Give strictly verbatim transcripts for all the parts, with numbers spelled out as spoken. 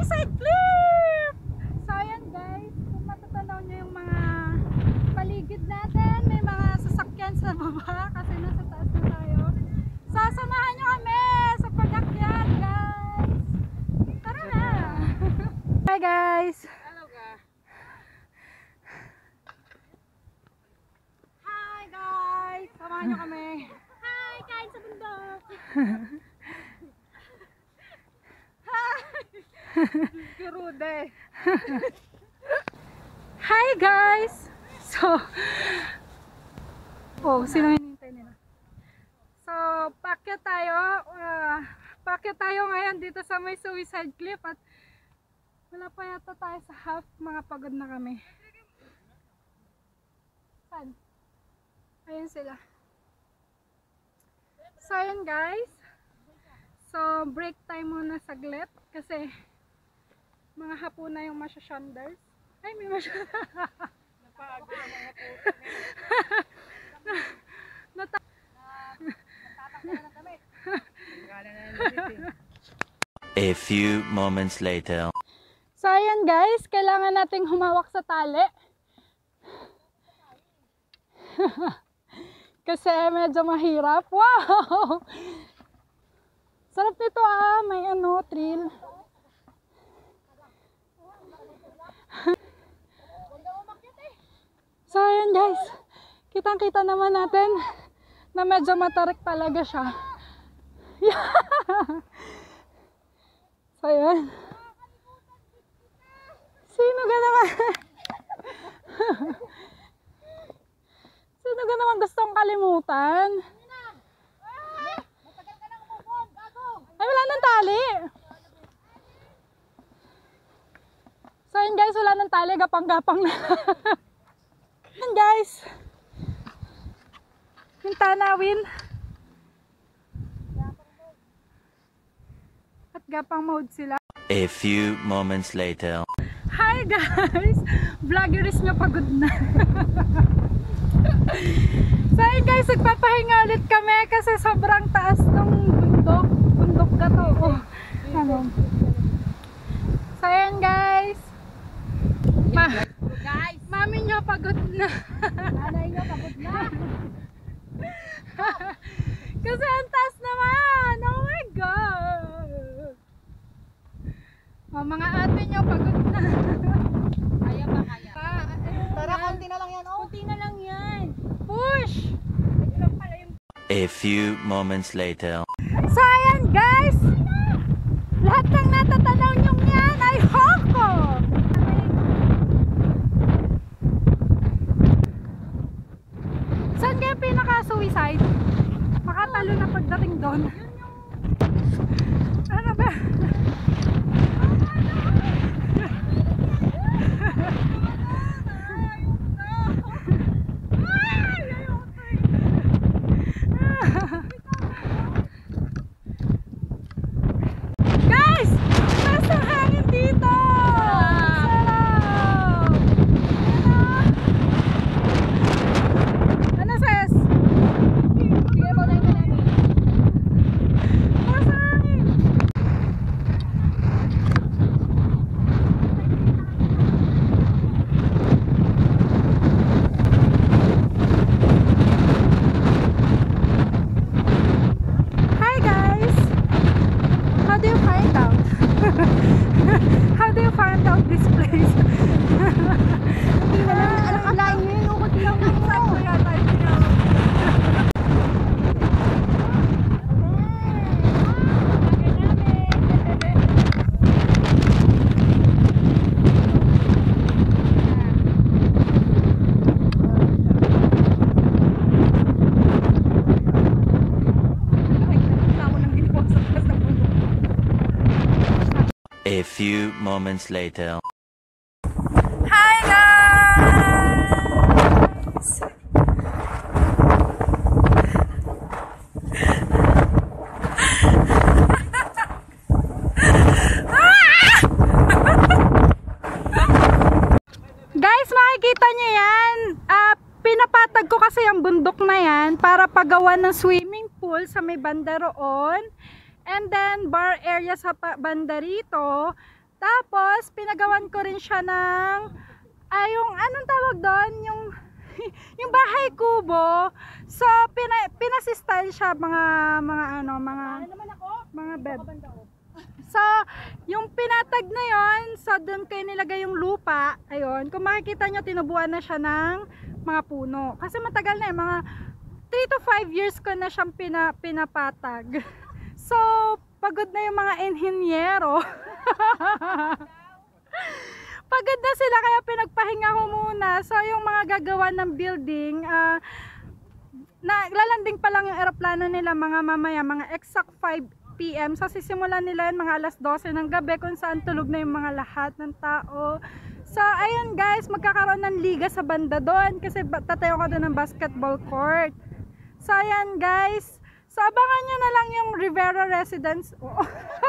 suicide cliff! So ayan guys, kung matatanaw nyo yung mga paligid natin, may mga sasakyan sa baba kasi nasa taas na tayo. Sasamahan nyo kami sa pag-akyat guys! Tara na! Hi guys! Hello ka! Hi guys! Samahan nyo kami! Hi! Kain sa bundok! Kurude! Hi guys! So, oh, sino hinihintay nila? So, paakyat tayo. Uh, paakyat tayo ngayon dito sa may suicide cliff at wala pa yata tayo sa half. Mga pagod na kami. Saan? Ayun sila. So, ayun guys. So, break time muna saglit kasi mga hapon na yung masyashanders. Ay, may masyashanders. Napagod na mga po. Nata A few moments later. So ayan guys, kailangan nating humawak sa tali. Kasi medyo mahirap. Wow! Sarap nito ah, may ano, thrill. So ayan guys, kitang-kita naman natin na medyo matarik talaga siya. So ayan. Sino ka naman? Sino ka naman gustong kalimutan? Ay, wala nang tali. So ayan guys, wala nang tali, gapang-gapang na. Ayan guys, yung tanawin at gapang mode sila. A few moments later. Hi guys, vloggeries nga pagod na. So ayan guys, nagpapahinga ulit kami kasi sobrang taas ng bundok. Bundok ka to. Oh, ano. So ayan guys, Ma Guys! mami nyo pagod na. Nanay nyo, pagod na! Kasi ang taas naman. Oh my god. Oh, mga ate nyo pagod na. Kaya ba kaya? Ah, ayun Tara, na. konti na lang yan, oh! Kunti na lang yan. Push! A few moments later. So ayan guys, lahat ng natatanaw nyo yan ay Hoko. Saan kayo pinaka-suicide? Makatalo na pagdating doon. Ano ba? Guys! Taas ang hangin dito! Sarap! Ano ses? Sige po, tayo namin. Taas ang hangin! Hi guys! How do you find out? How do you find out this place? Hindi na lang, alam ka lang yun, oh, konti lang lang mo. A few moments later. Hi guys! Guys, makikita niyo yan. Uh, pinapatag ko kasi ang bundok na yan para pagawa ng swimming pool sa may banda roon. And then bar area sa banda rito. Tapos, pinagawan ko rin siya ng, ay, yung, anong tawag doon? Yung, yung bahay kubo. So, pina, pinasi-style siya, mga, mga ano, mga, mga bed. So, yung pinatag na yon, so doon kayo nilagay yung lupa, ayun, kung makikita nyo, tinubuan na siya ng mga puno. Kasi matagal na eh, mga three to five years ko na siyang pina, pinapatag. So, pagod na yung mga enhinyero. Pagod na sila, kaya pinagpahinga ko muna. So, yung mga gagawa ng building, uh, na, lalanding pa lang yung aeroplano nila mga mamaya, mga exact five p m So, sisimulan nila yun mga alas dose ng gabi kung saan tulog na yung mga lahat ng tao. So, ayun guys, magkakaroon ng liga sa banda doon kasi tatayo ko doon ng basketball court. So, ayan guys. So, abangan nyo na lang yung Rivera Residence. Oh.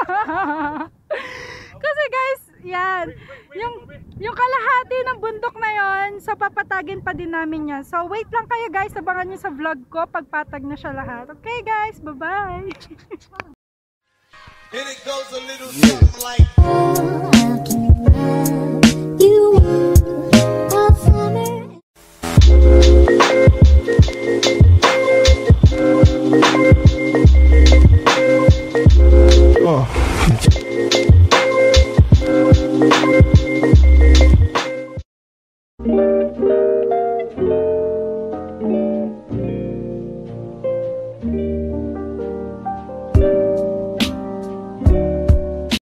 Kasi guys, yan. Yung, yung kalahati ng bundok na yon, so papatagin pa din namin yan. So, wait lang kayo guys. Abangan nyo sa vlog ko pagpatag na siya lahat. Okay guys, bye-bye. And it goes a little something like